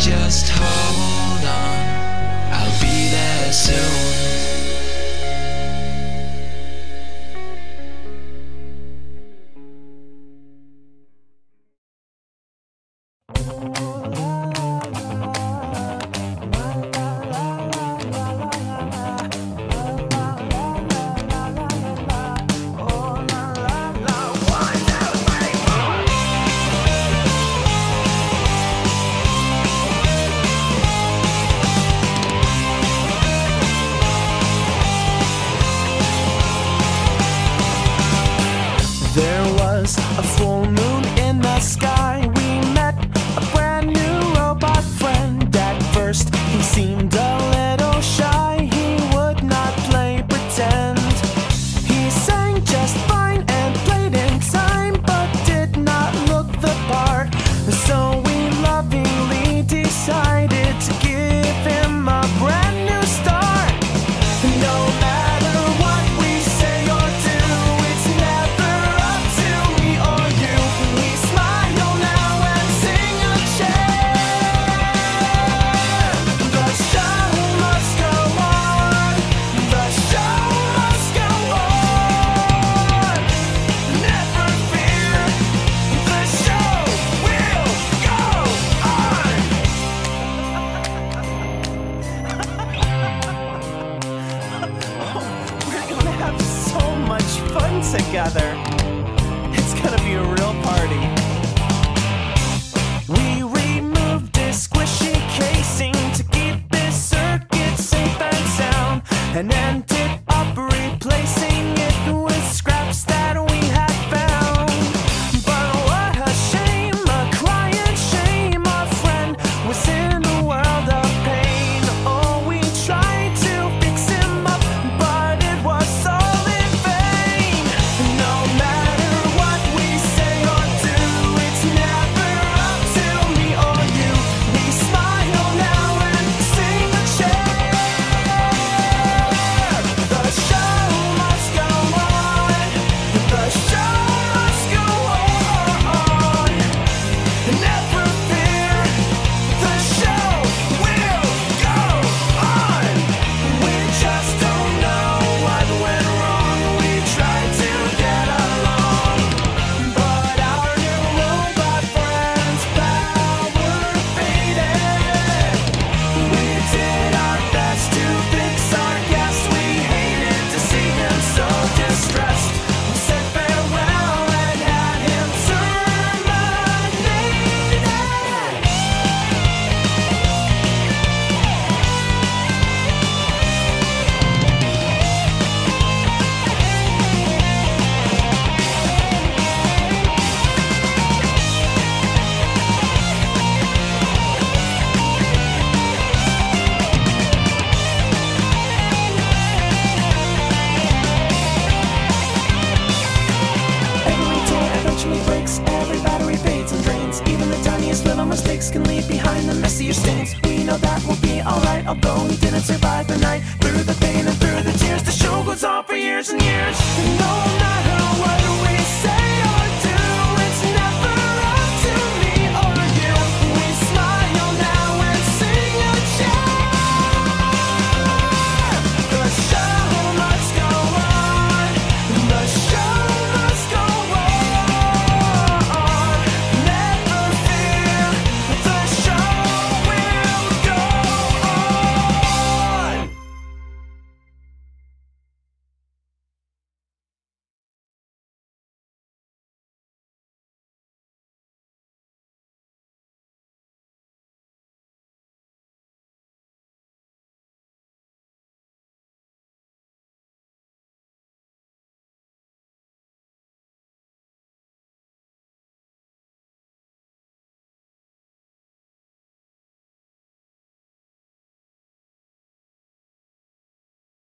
just hold on, I'll be there soon. There was a full moon in the sky. We met a brand new robot friend. At first, he seemed a little shy. He would not play pretend. He sang just fine and played in time, but did not look the part. So we lovingly decided to give him a brand new start. No matter what we say or do, it's never up to me or you. We smile now and sing a cheer. The show must go on. The show must go on. Never fear. The show will go on. We're gonna have so much fun together. It's gonna be a real party. We removed this squishy casing to keep this circuit safe and sound, and ended up replacing it with scraps that we had found. But what a shame, a crying shame, our friend was in a world of pain. Oh, we tried to fix him up, but it was all in vain. No matter what we say or do, it's never up to me or you. We smile now and sing a cheer. The show must go on. The show must go on. Never fear. The show will go on. We just don't know what went wrong. We tried to get along, but our new robot friend's power faded. We did our best to fix our guest. We hated to see him so distressed. We said farewell and had him terminated. Every day eventually breaks, every battery fades and drains. Even the tiniest little mistakes can leave behind the messier stains. We know that we'll be alright, although we didn't survive the night. Through the pain and through the tears, the show goes on for years and years. No matter what we